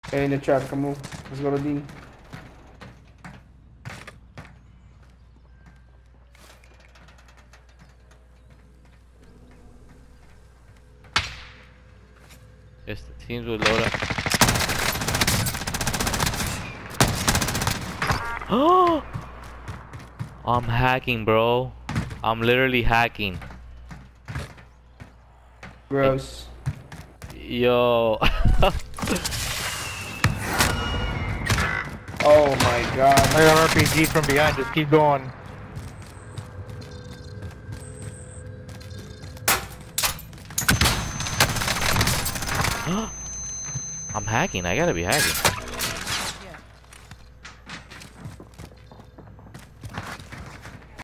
Hey, in the trap, come on. Let's go to D. Yes, the teams will load up. Oh! I'm hacking, bro. I'm literally hacking. Gross. Yo. Oh my god. I got RPG from behind. Just keep going. I'm hacking. I gotta be hacking.